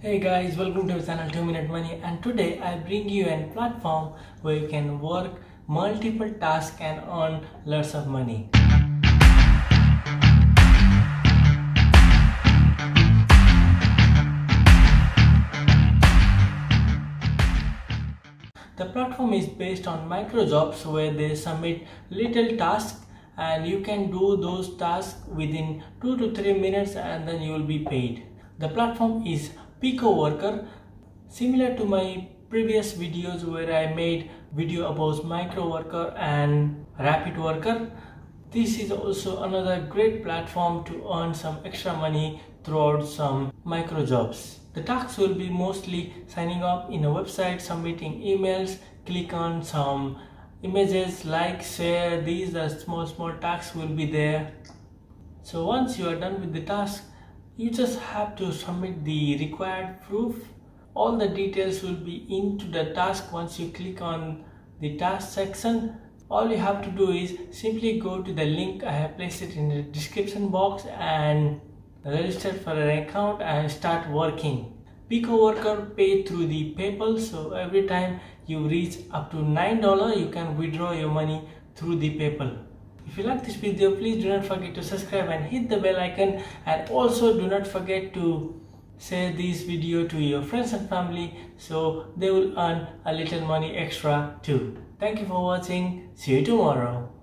Hey guys, welcome to our channel 2 Minute Money, and today I bring you a platform where you can work multiple tasks and earn lots of money. The platform is based on micro jobs where they submit little tasks and you can do those tasks within 2 to 3 minutes and then you will be paid. The platform is Pico Worker, similar to my previous videos where I made video about micro worker and rapid worker. This is also another great platform to earn some extra money throughout some micro jobs. The tasks will be mostly signing up in a website, submitting emails, click on some images, like, share. These are small tasks will be there. So once you are done with the task, you just have to submit the required proof. All the details will be into the task. Once you click on the task section, all you have to do is simply go to the link. I have placed it in the description box and register for an account and start working. Pico Worker pay through the PayPal, so every time you reach up to $9, you can withdraw your money through the PayPal. If you like this video, please do not forget to subscribe and hit the bell icon, and also do not forget to share this video to your friends and family so they will earn a little money extra too. Thank you for watching. See you tomorrow.